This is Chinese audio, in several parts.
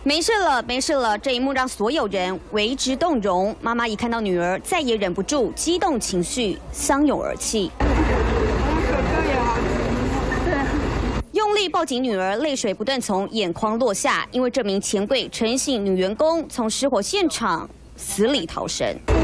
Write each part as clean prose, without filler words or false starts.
没事了，没事了。这一幕让所有人为之动容。妈妈一看到女儿，再也忍不住，激动情绪相拥而泣。用力抱紧女儿，泪水不断从眼眶落下，因为这名钱柜陈姓女员工从失火现场死里逃生。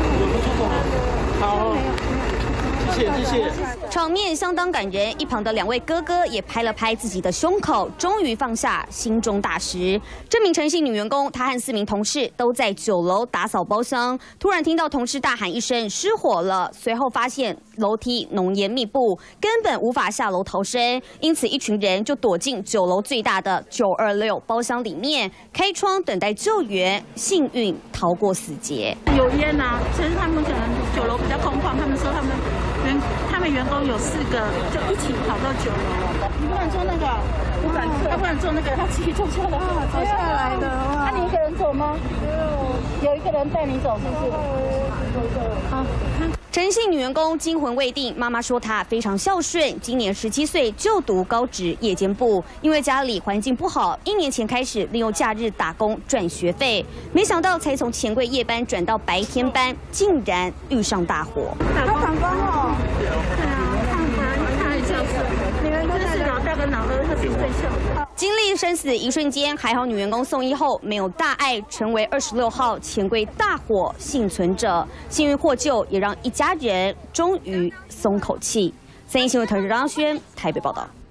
好，谢谢。 场面相当感人，一旁的2位哥哥也拍了拍自己的胸口，终于放下心中大石。这名陈姓女员工，她和4名同事都在9楼打扫包厢，突然听到同事大喊一声“失火了”，随后发现楼梯浓烟密布，根本无法下楼逃生，因此一群人就躲进9楼最大的926包厢里面，开窗等待救援，幸运逃过死劫。 有烟啊，其实他们可能9楼比较空旷，他们说他们员工有4个就一起跑到9楼。你不敢坐那个，不敢，他不敢坐那个，他自己坐下来，坐下来的。那你一个人走吗？有一个人带你走，是不是？好。 陈姓女员工惊魂未定，妈妈说她非常孝顺，今年17岁就读高职夜间部，因为家里环境不好，1年前开始利用假日打工赚学费，没想到才从钱柜夜班转到白天班，竟然遇上大火。 他长官哦，对啊，他很孝顺，你们都是老大跟老二，他是最孝顺。 经历生死一瞬间，还好女员工送医后没有大碍，成为26号钱柜大火幸存者，幸运获救，也让一家人终于松口气。3立新闻团队张轩台北报道。